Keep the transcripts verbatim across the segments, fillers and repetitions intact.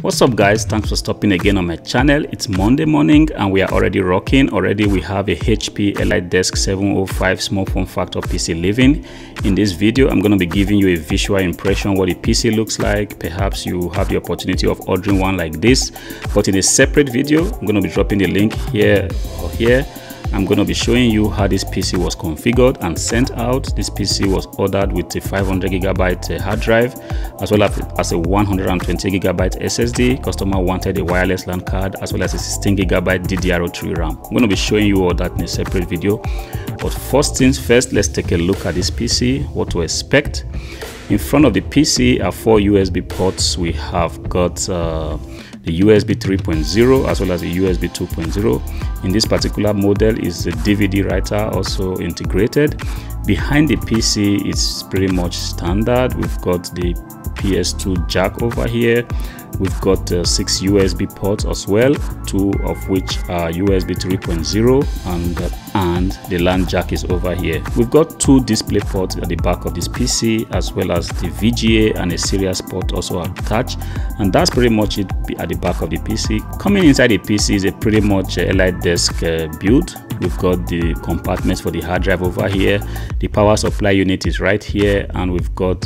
What's up guys, thanks for stopping again on my channel. It's Monday morning and we are already rocking. Already we have a H P Elitedesk seven oh five small form factor P C living. In this video I'm going to be giving you a visual impression what the P C looks like. Perhaps you have the opportunity of ordering one like this, but in a separate video I'm going to be dropping the link here or here. I'm going to be showing you how this P C was configured and sent out. This P C was ordered with a five hundred gigabyte hard drive as well as a one hundred twenty gigabyte S S D. Customer wanted a wireless LAN card as well as a sixteen gigabyte D D R three RAM. I'm going to be showing you all that in a separate video. But first things first, let's take a look at this P C, what to expect. In front of the P C are four U S B ports. We have got uh, the U S B three point oh as well as the U S B two point oh. In this particular model is the D V D writer also integrated. Behind the P C it's pretty much standard. We've got the P S two jack over here. We've got uh, six U S B ports as well, two of which are U S B three point oh, and uh, and the LAN jack is over here. We've got two display ports at the back of this P C as well as the V G A and a serial port also attached, and that's pretty much it at the back of the P C. Coming inside the P C is a pretty much uh, Elitedesk uh, build. We've got the compartments for the hard drive over here. The power supply unit is right here, and we've got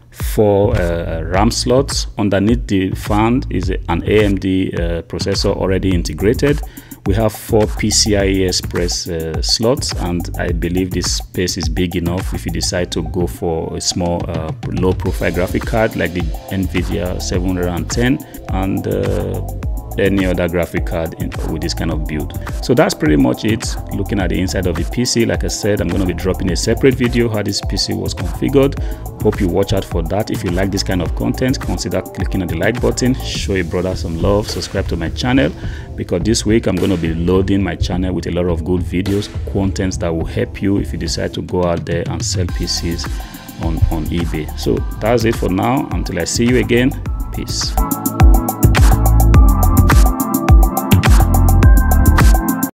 four uh, RAM slots. Underneath the fan is an A M D uh, processor already integrated. We have four P C I E Express uh, slots, and I believe this space is big enough if you decide to go for a small uh, low profile graphic card like the NVIDIA seven ten and uh, any other graphic card in, with this kind of build. So that's pretty much it looking at the inside of the P C. Like I said, I'm going to be dropping a separate video how this P C was configured. Hope you watch out for that. If you like this kind of content, consider clicking on the like button, show a brother some love, subscribe to my channel, because this week I'm going to be loading my channel with a lot of good videos, contents that will help you if you decide to go out there and sell P Cs on, on eBay. So that's it for now. Until I see you again, peace.